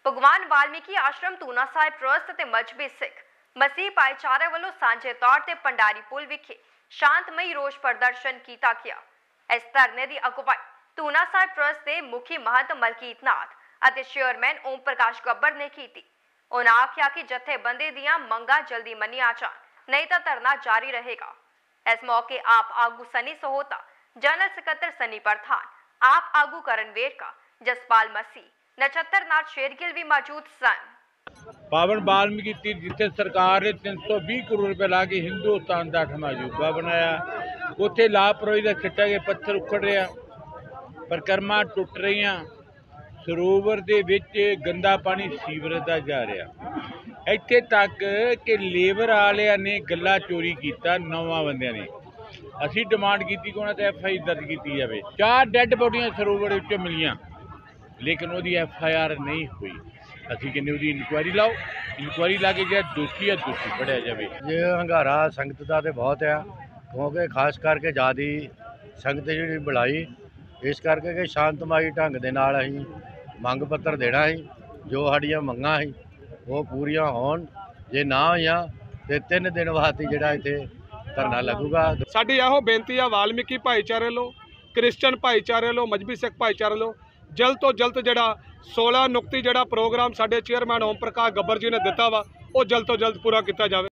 भगवान वाल्मीकि आश्रम तूना साहिब ट्रस्ट ते मजहबी सिख मसीह भाईचारे वालों सांझे तौर ते भंडारी पुल विखे शांतमई रोष प्रदर्शन किया गया। इस धरने की अगुवाई तूना साहिब ट्रस्ट के मुखी महंत मलकीत नाथ और चेयरमैन ओम प्रकाश गब्बर ने की। उन्हें आख्या कि जथेबंदी दियां मंगां जल्दी मनिया जान, नहीं तो धरना जारी रहेगा। इस मौके आप आगू सनी सहोता, जनरल सेक्रेटरी सनी प्रधान, आप आगू करण वेरका, जसपाल मसीह, नक्षत्र नाथ शेरगिल भी मौजूद सन। पावन वाल्मीकि तीर्थ जिथे सरकार ने 320 करोड़ रुपए ला के हिंदुस्तान का 8वां अजूबा बनाया, उत्थे लापरवाही का छिट्टा के पत्थर उखड़ रहा, परिक्रमा टुट रही, सरोवर दे विच गंदा पानी सीवरेज का जा रहा, इत्थे तक कि लेबर वाले ने गला चोरी किया 9 बंदियां ने। असी डिमांड की कि उन्होंने FIR दर्ज की जाए। 4 डेड बॉडियां सरोवर विच मिलियां, लेकिन वो FIR नहीं हुई। असी कहने उसकी इनकुआरी लाओ, इनकुआरी ला के जो दोषी है दोषी फड़िया जाए। ये हंगारा संगत का तो बहुत है, क्योंकि खास करके ज़्यादा संगत जी बुलाई, इस करके कि शांतमई ढंग के नाल असीं मंग पत्र देना है, जो साड़ियाँ मंगां है वो पूरियां होण। जे ना होईयां तो 3 दिन वास्ते जिहड़ा इत्थे धरना लगूगा। साडी इहो बेनती है वाल्मीकि भाईचारे लो, क्रिश्चन भाईचारे लो, मजहबी सिख भाईचारे लो, जल्द तो जल्द जिहड़ा 16 नुक्ती जिहड़ा प्रोग्राम साडे चेयरमैन ओम प्रकाश गब्बर जी ने दिता वा, वो जल्द तो जल्द पूरा किया जाए।